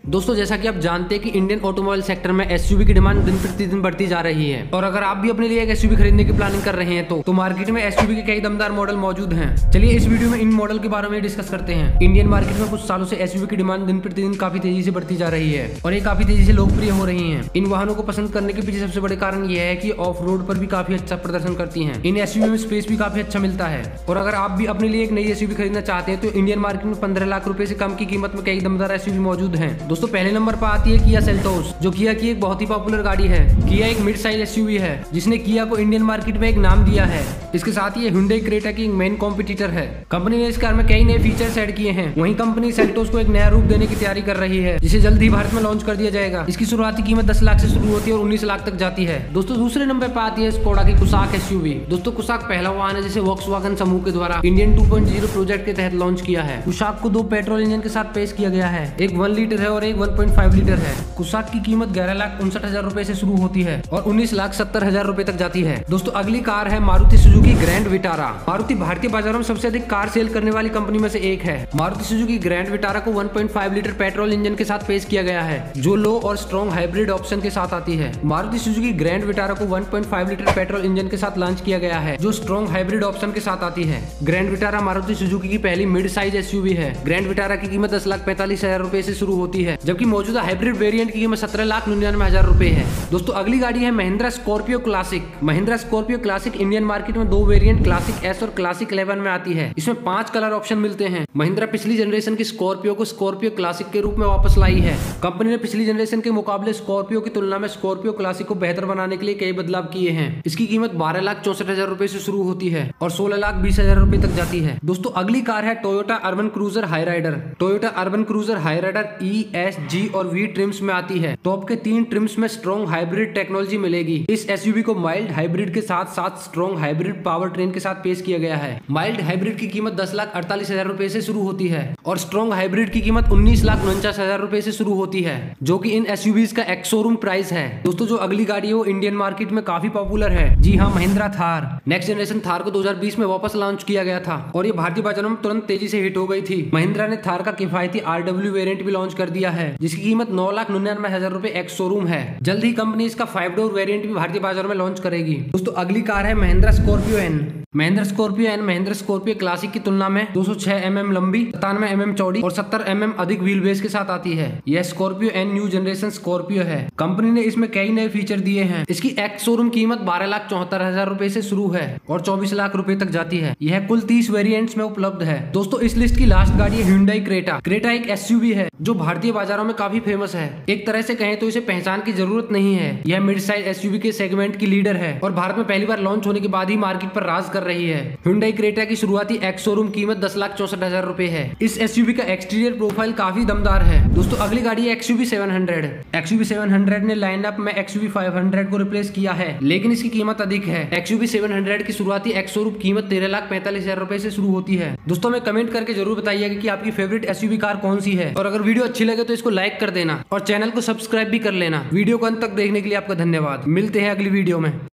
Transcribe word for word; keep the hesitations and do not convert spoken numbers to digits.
दोस्तों जैसा कि आप जानते हैं कि इंडियन ऑटोमोबाइल सेक्टर में एसयूवी की डिमांड दिन प्रतिदिन बढ़ती जा रही है और अगर आप भी अपने लिए एक एसयूवी खरीदने की प्लानिंग कर रहे हैं तो, तो मार्केट में एसयूवी के कई दमदार मॉडल मौजूद हैं। चलिए इस वीडियो में इन मॉडल के बारे में डिस्कस करते हैं। इंडियन मार्केट में कुछ सालों से एसयूवी की डिमांड दिन प्रतिदिन काफी तेजी से बढ़ती जा रही है और ये काफी तेजी से लोकप्रिय हो रही है। इन वाहनों को पसंद करने के पीछे सबसे बड़े कारण यह है कि ऑफ रोड पर भी काफी अच्छा प्रदर्शन करती है। इन एसयूवी में स्पेस भी काफी अच्छा मिलता है और अगर आप भी अपने लिए एक नई एसयूवी खरीदना चाहते हैं तो इंडियन मार्केट में पंद्रह लाख रुपए से कम की कीमत में कई दमदार एसयूवी मौजूद हैं। दोस्तों पहले नंबर पर आती है किया सेल्टोस, जो किया की एक बहुत ही पॉपुलर गाड़ी है। किया एक मिड साइज एसयूवी है जिसने किया को इंडियन मार्केट में एक नाम दिया है। इसके साथ ही Hyundai क्रेटा की मेन कॉम्पिटिटर है। कंपनी ने इस कार में कई नए फीचर्स ऐड किए हैं। वहीं कंपनी सेल्टोस को एक नया रूप देने की तैयारी कर रही है जिसे जल्द ही भारत में लॉन्च कर दिया जाएगा। इसकी शुरुआती कीमत दस लाख से शुरू होती है और उन्नीस लाख तक जाती है। दोस्तों दूसरे नंबर पर आती है स्कोडा की कुसाक एसयूवी। दोस्तों कुसाक पहला वाहन है जिसे वॉक्सवैगन समूह के द्वारा Indian two point zero project के तहत लॉन्च किया है। कुसाक को दो पेट्रोल इंजन के साथ पेश किया गया है, एक वन लीटर है और एक वन पॉइंट फाइव लीटर है। कुसाक की कीमत ग्यारह लाख उनसठ हजार रूपए से शुरू होती है और उन्नीस लाख सत्तर हजार रूपए तक जाती है। दोस्तों अगली कार है Maruti Suzuki Grand Vitara. Maruti भारतीय बाजारों में सबसे अधिक कार सेल करने वाली कंपनी में से एक है। मारुति सुजुकी ग्रैंड विटारा को one point five litre petrol engine के साथ पेश किया गया है जो लो और स्ट्रॉन्ग हाइब्रिड ऑप्शन के साथ आती है। मारुति सुजुकी ग्रैंड विटारा को one point five litre petrol engine के साथ लॉन्च किया गया है जो स्ट्रॉन्ग हाइब्रिड ऑप्शन के साथ आती है। ग्रैंड विटारा मारुति सुजुकी की पहली मिड साइज एसयूवी है। ग्रैंड विटारा की कीमत दस लाख पैंतालीस हजार रूपए से शुरू होती है जबकि मौजूदा हाइब्रिड वेरिएंट की कीमत सत्रह लाख निन्यानवे हजार रूपए है। दोस्तों अगली गाड़ी है Mahindra Scorpio Classic. Mahindra Scorpio Classic Indian market में दो वेरिएंट क्लासिक एस और क्लासिक इलेवन में आती है। इसमें पांच कलर ऑप्शन मिलते हैं। महिंद्रा पिछली जनरेशन की स्कॉर्पियो को स्कॉर्पियो क्लासिक के रूप में वापस लाई है। कंपनी ने पिछली जनरेशन के मुकाबले स्कॉर्पियो की तुलना में स्कॉर्पियो क्लासिक को बेहतर बनाने के लिए कई बदलाव किए हैं। इसकी कीमत बारह लाख चौसठ हजार रूपए से शुरू होती है और सोलह लाख बीस हजार रूपए तक जाती है। दोस्तों अगली कार है Toyota Urban Cruiser Hyryder. Toyota Urban Cruiser Hyryder E S G और वी ट्रिम्स में आती है। टॉप के तीन ट्रिम्स में स्ट्रॉन्ग हाइब्रिड टेक्नोलॉजी मिलेगी। इस एसयूवी को माइल्ड हाइब्रिड के साथ साथ स्ट्रॉन्ग हाइब्रिड पावर ट्रेन के साथ पेश किया गया है। माइल्ड हाइब्रिड की कीमत दस लाख अड़तालीस हजार रूपए से शुरू होती है और स्ट्रॉन्ग हाइब्रिड की कीमत उन्नीस लाख उनचास हजार रूपए से शुरू होती है जो कि इन एसयूवीज का एक्स शोरूम प्राइस है। दोस्तों जो अगली गाड़ी है वो इंडियन मार्केट में काफी पॉपुलर है। जी हाँ, महिंद्रा थार। नेक्स्ट जनरेशन थार को दो हजार बीस में वापस लॉन्च किया गया था और ये भारतीय बाजारों में तुरंत तेजी से हिट हो गई थी। महिंद्रा ने थार का किफायती आरडब्ल्यू वेरिएंट भी लॉन्च कर दिया है जिसकी कीमत नौ लाख निन्यानवे हजार रूपए एक्स शोरूम है। जल्द ही कंपनी इसका फाइव डोर वेरिएंट भी भारतीय बाजारों में लॉन्च करेगी। दोस्तों अगली कार है Mahindra Scorpio N. Mahindra Scorpio N Mahindra Scorpio Classic की तुलना में दो सौ छह एम एम लंबी, सत्तानवे एम एम चौड़ी और सत्तर एम एम अधिक व्हील बेस के साथ आती है। यह Scorpio N new generation Scorpio है। कंपनी ने इसमें कई नए फीचर दिए हैं। इसकी एक्स शोरूम कीमत बारह लाख चौहत्तर हजार रूपए से शुरू है और चौबीस लाख रूपए तक जाती है। यह कुल तीस वेरिएंट्स में उपलब्ध है। दोस्तों इस लिस्ट की लास्ट गाड़ी है Hyundai क्रेटा। क्रेटा एक एसयूवी है जो भारतीय बाजारों में काफी फेमस है। एक तरह से कहें तो इसे पहचान की जरूरत नहीं है। यह मिड साइज एसयूवी के सेगमेंट की लीडर है और भारत में पहली बार लॉन्च होने के बाद ही मार्केट पर राज कर रही है। Hyundai क्रेटा की शुरुआती एक्स शोरूम कीमत दस लाख चौसठ हजार रूपए है। इस एसयूवी का एक्सटीरियर प्रोफाइल काफी दमदार है। दोस्तों अगली गाड़ी है XUV seven hundred. XUV seven hundred ने लाइनअप में एक्सयूवी फाइव हंड्रेड को रिप्लेस किया है लेकिन इसकी कीमत अधिक है। एक्सयूवी सेवन हंड्रेड की शुरुआती एक्स शोरूम कीमत तेरह लाख पैंतालीस हजार रूपए से शुरू होती है। दोस्तों में कमेंट करके जरूर बताइएगा कि आपकी फेवरेट एसयूवी कार कौन सी है और अगर वीडियो अच्छी लगे तो इसको लाइक कर देना और चैनल को सब्सक्राइब भी कर लेना। वीडियो को अंत तक देखने के लिए आपका धन्यवाद। मिलते हैं अगली वीडियो में।